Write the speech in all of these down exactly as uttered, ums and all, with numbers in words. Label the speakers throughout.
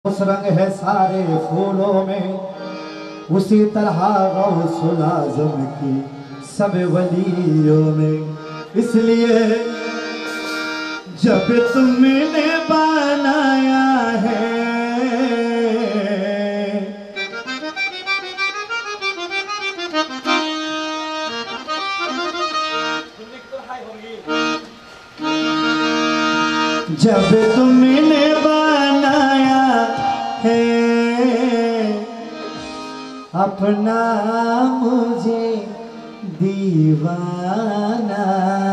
Speaker 1: उस रंग है सारे फूलों में, उसी तरह गौसुल आज़म की सब वलियों में। इसलिए जब तुमने बनाया है जब तुमने बनाया है अपना मुझे दीवाना,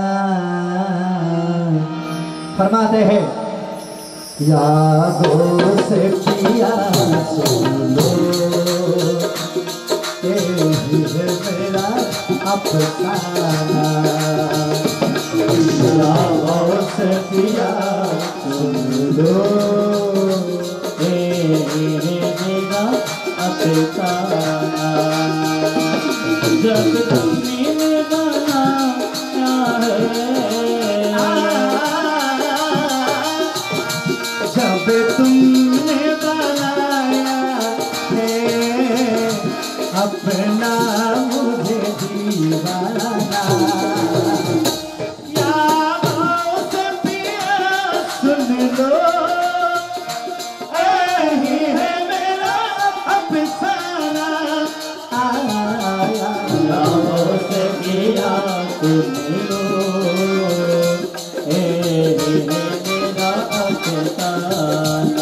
Speaker 1: फरमाते हैं यादों से पिया सुन लो, यही है मेरा अफसाना। यादों से पिया सुन लो, यही है मेरा अफसाना। जब तुमने बनाया है, जब तुमने बनाया है अपना मुझे दीवाना, यादों से पिया सुन लो, यही है मेरा अफसाना। यादों से पिया सुन लो, यही है मेरा अफसाना।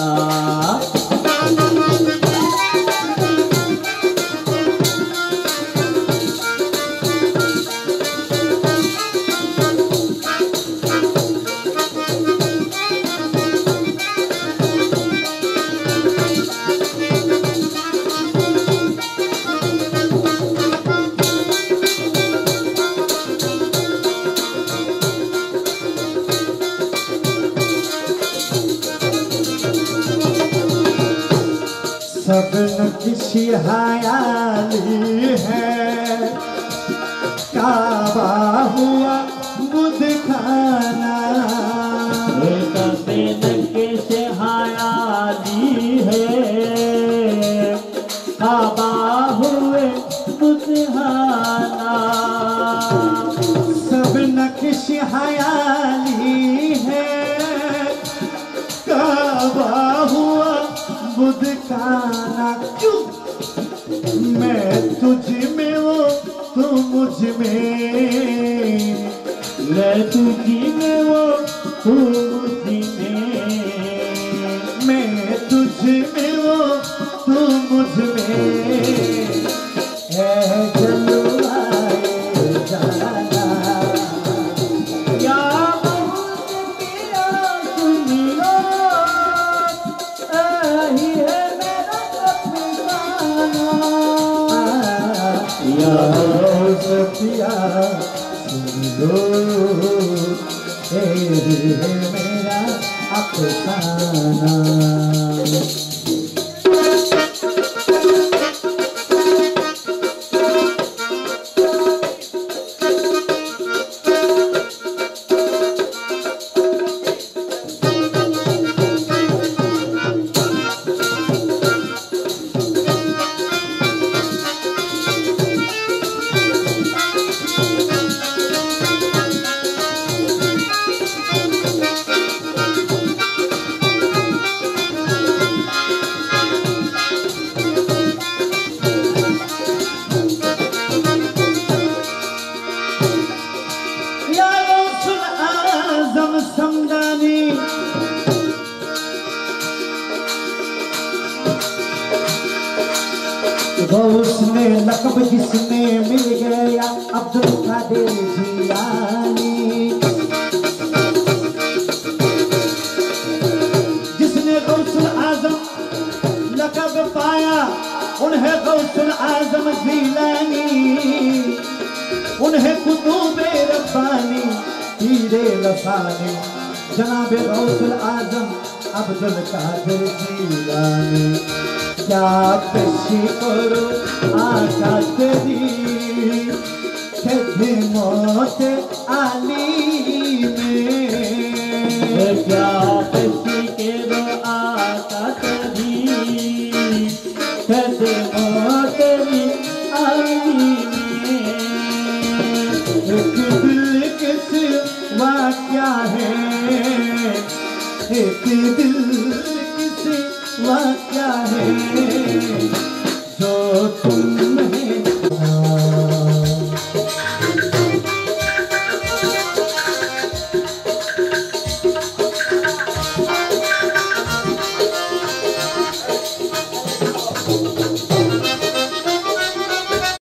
Speaker 1: सब नक्शी हयाली है, काबा हुआ बुध खाना। सब नक्शी हयाली है, काबा हुए बुध खाना। सब नक्शी हयाली है, काबा हुआ बुध खाना। क्यों मैं तुझ में वो तू मुझ में, मैं तुझ में वो तू मुझ में, मैं तुझ में वो तू मुझ में। है जलवाए जाना, या बहुत पिया सुन लो, यही है मेरा अफसाना। यादों से पिया सुन लो, यही है मेरा अफसाना। उसने लक़ब जिसने मिल गया अब्दुल कादिर जिलानी, जिसने गौसुल आज़म लक़ब पाया उन्हें गौसुल आज़म जिलानी, उन्हें कुतुबे रब्बानी पीरे लसानी, जनाबे गौसुल आज़म अब्दुल कादिर जिलानी। क्या पेशी करो आका तेरी, कहते मौत